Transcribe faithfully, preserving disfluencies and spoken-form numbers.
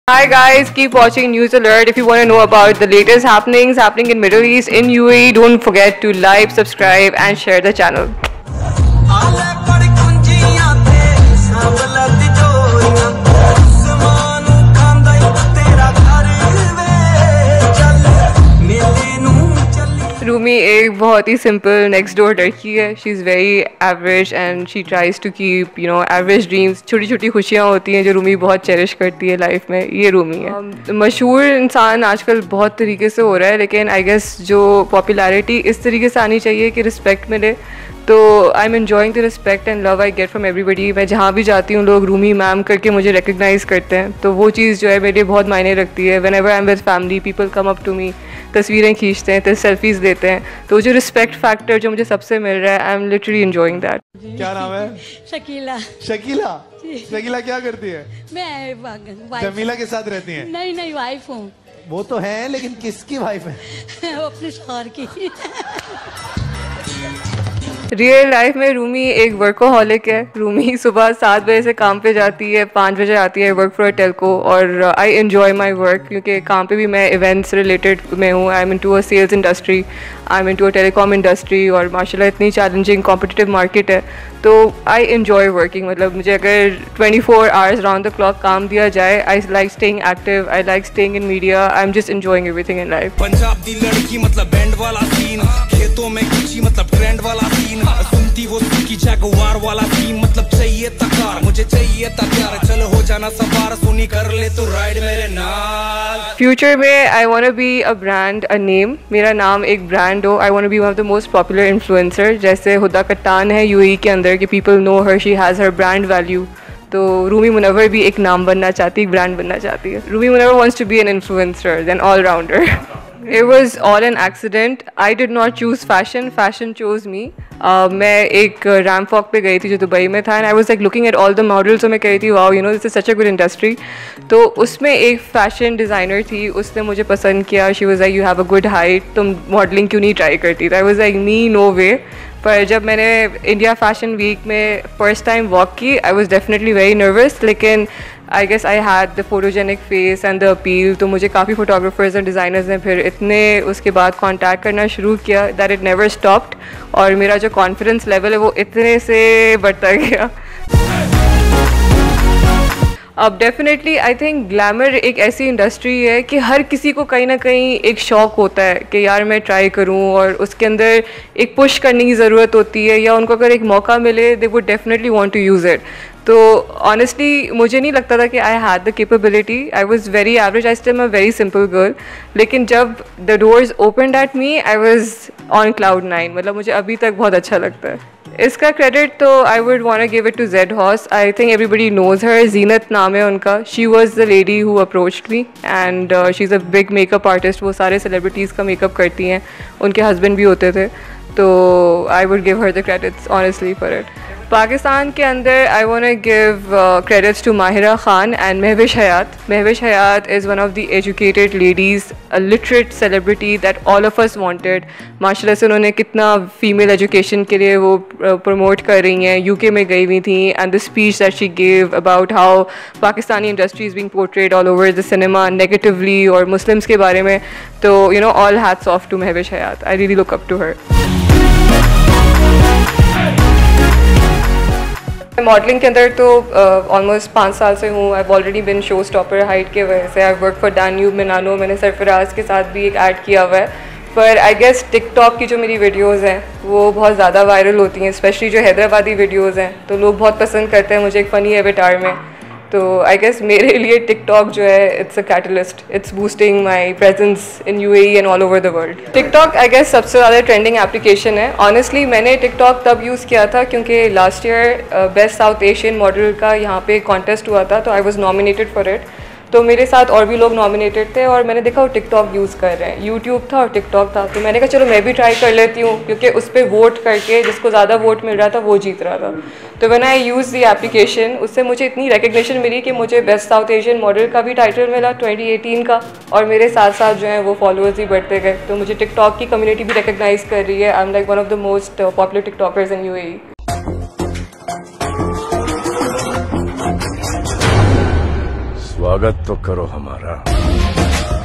Hi guys, keep watching News Alert. If you want to know about the latest happenings happening in Middle East, in U A E, don't forget to like, subscribe and share the channel. Rumi एक बहुत ही simple next door लड़की है. She is very average and she tries to keep you know average dreams. छोटी छोटी खुशियाँ होती हैं जो रूमी बहुत चेरिश करती है लाइफ में. ये रूमी है. um, मशहूर इंसान आजकल बहुत तरीके से हो रहा है, लेकिन आई गेस जो पॉपुलैरिटी इस तरीके से आनी चाहिए कि रिस्पेक्ट मिले. तो I am enjoying the respect and love I get from everybody. मैं जहाँ भी जाती हूँ लोग रूमी मैम करके मुझे रिकग्नाइज़ करते हैं, तो वो चीज़ जो है मेरे लिए बहुत मायने रखती है. Whenever I am with family, people come up to me, तस्वीरें खींचते हैं, तो सेल्फीज़ लेते हैं. तो जो रिस्पेक्ट फैक्टर जो मुझे सबसे मिल रहा है, I am literally enjoying that. क्या नाम है? शकीला. शकीला शकीला क्या करती है? मैं वाइफ. जमीला के साथ रहती हैं? नहीं नहीं वाइफ हूँ. वो तो है, लेकिन किसकी वाइफ है? वो अपने शौहर की. रियल लाइफ में रूमी एक वर्कोहॉलिक है. रूमी सुबह सात बजे से काम पे जाती है, पाँच बजे आती है. वर्क फॉर अ टेलको और आई एन्जॉय माई वर्क, क्योंकि काम पे भी मैं इवेंट्स रिलेटेड में हूँ. I am into a sales industry, I am into a telecom industry, और माशाल्लाह इतनी चैलेंजिंग कॉम्पिटिटिव मार्केट है. तो आई एन्जॉय वर्किंग. मतलब मुझे अगर twenty four hours round the clock काम दिया जाए, I like staying active, I like staying in media. I am just enjoying everything in life. Punjab दी लड़की मतलब बैंड वाला सीन, खेतों में किची मतलब ट्रेंड वाला सीन, सुनती वो की जगवार वाला सीन, मतलब चाहिए तकार मुझे चाहिए तकार, चलो हो जाना सवार, सुनी कर ले तो राइड मेरे नाल. फ्यूचर में I want to be a brand, a name. मेरा नाम एक ब्रांड हो. I want to be one of the most popular influencer. जैसे हुदा कट्टान है यूएई के अंदर कि people know her, she has her brand value. तो रूमी मुनव्वर भी एक नाम बनना चाहती है, एक ब्रांड बनना चाहती है. Rumi Munawar wants to be an influencer, an all rounder. It was all an accident. I did not choose fashion. Fashion chose me. Uh, मैं एक रैम्प वॉक पे गई थी जो दुबई में था, and I was like looking at all the models. और मैं कही थी wow, you know this is such a good industry. तो उसमें एक फैशन डिज़ाइनर थी, उसने मुझे पसंद किया. She was like you have a good height, तुम मॉडलिंग क्यों नहीं ट्राई करती? I was like me no way. पर जब मैंने इंडिया फैशन वीक में फ़र्स्ट टाइम वॉक की, I was definitely very nervous, लेकिन I guess I had the photogenic face and the appeal. तो मुझे काफ़ी फोटोग्राफर्स एंड डिज़ाइनर्स ने फिर इतने उसके बाद कांटेक्ट करना शुरू किया दैट इट नेवर स्टॉप्ड. और मेरा जो कॉन्फिडेंस लेवल है वो इतने से बढ़ता गया. अब डेफिनेटली आई थिंक ग्लैमर एक ऐसी इंडस्ट्री है कि हर किसी को कहीं ना कहीं एक शौक़ होता है कि यार मैं ट्राई करूं, और उसके अंदर एक पुश करने की ज़रूरत होती है, या उनको अगर एक मौका मिले they would definitely want to use it. तो ऑनेस्टली मुझे नहीं लगता था कि I had the capability. I was very average, I still am a very simple girl. लेकिन जब the doors opened at me, I was on cloud nine. मतलब मुझे अभी तक बहुत अच्छा लगता है. इसका क्रेडिट तो I would want to give it to Z Haus. I think everybody knows her. Zeenat नाम है उनका. She was the lady who approached me, and she is a big makeup artist. वो सारे सेलिब्रिटीज़ का मेकअप करती हैं. उनके हस्बैंड भी होते थे. तो I would give her the credits honestly for it. Pakistan के अंदर I want to give credits to Mahira Khan and Mehwish Hayat. Mehwish Hayat is one of the educated ladies, a literate celebrity that all of us wanted. माशाल्लाह से उन्होंने कितना फीमेल एजुकेशन के लिए वो promote कर रही हैं. यूके में गई हुई थी, and the speech that she gave about how Pakistani industry is being portrayed all over the cinema negatively, और मुस्लिम्स के बारे में. तो you know all hats off to Mehwish Hayat. I really look up to her. Modeling के अंदर तो almost uh, पाँच साल से हूँ. I already been show stopper height के वजह से. आई वर्क फॉर दान्यूब मिनानो. मैंने सरफराज के साथ भी एक ऐड किया हुआ है. पर आई गेस टिकटॉक की जो मेरी वीडियोज़ हैं वो बहुत ज़्यादा वायरल होती हैं, स्पेशली जो हैदराबादी वीडियोज़ हैं. तो लोग बहुत पसंद करते हैं मुझे एक फ़नी एवेटार में. तो आई गेस मेरे लिए टिकटॉक जो है it's a catalyst. It's boosting my presence in UAE and all over the world. TikTok I guess सबसे ज़्यादा ट्रेंडिंग एप्लीकेशन है. ऑनेस्टली मैंने टिकटॉक तब यूज़ किया था क्योंकि last year best South Asian model का यहाँ पे कॉन्टेस्ट हुआ था, तो I was nominated for it. तो मेरे साथ और भी लोग नॉमिनेटेड थे, और मैंने देखा वो टिकटॉक यूज़ कर रहे हैं. यूट्यूब था और टिकटॉक था, तो मैंने कहा चलो मैं भी ट्राई कर लेती हूँ, क्योंकि उस पर वोट करके जिसको ज़्यादा वोट मिल रहा था वो जीत रहा था. तो when I use the application, उससे मुझे इतनी रिकग्निशन मिली कि मुझे बेस्ट साउथ एशियन मॉडल का भी टाइटल मिला ट्वेंटी एटीन का, और मेरे साथ साथ जो है वो फॉलोअर्स भी बढ़ते गए. तो मुझे टिकटॉक की कम्युनिटी भी रिकग्नाइज़ कर रही है. I am like one of the most popular TikTokers in UAE. स्वागत तो करो हमारा।